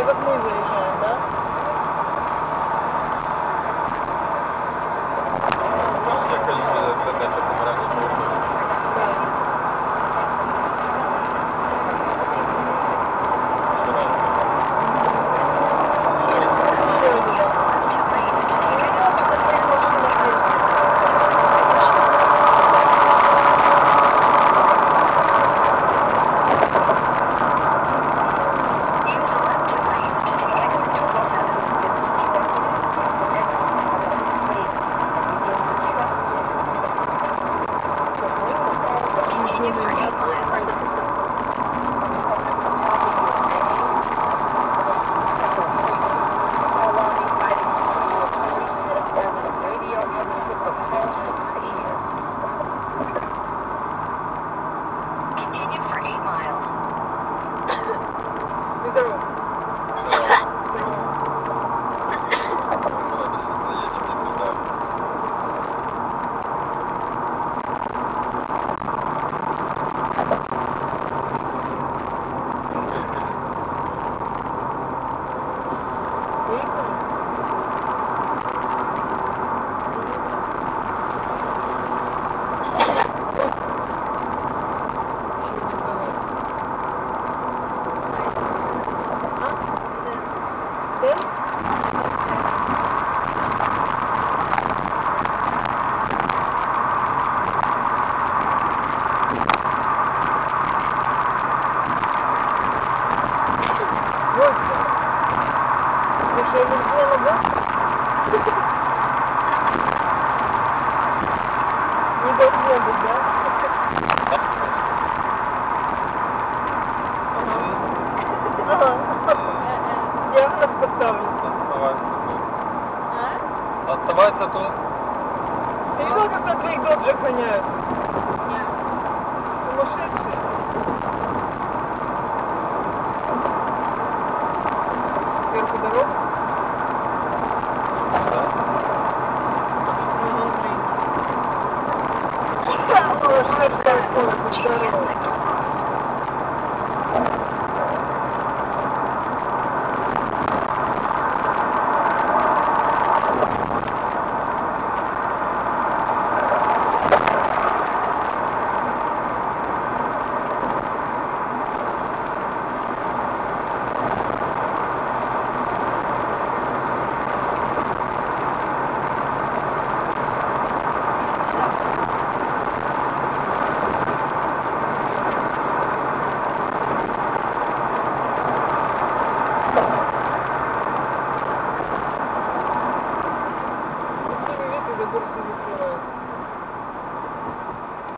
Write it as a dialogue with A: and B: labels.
A: это как мы заезжаем, да?
B: Большое количество задач помаранчевого.
C: Continue for 8 miles. Continue for 8 miles.
A: Здорово.
B: Ладно, сейчас заедем не туда.
A: Выехали? Темпс? Гости. Ты что, не сделала гости? Не должно быть, да? Ага. Диагноз поставлен.
B: Оставайся тут. Оставайся тут.
A: Ты видела, как на твоих доджах гоняют?
C: Нет.
A: Сумасшедшие. Сверху дорога.
B: Да.
A: Ой, что ж такое?
C: GPS signal lost.
A: Красивый вид, и забор все закрывает.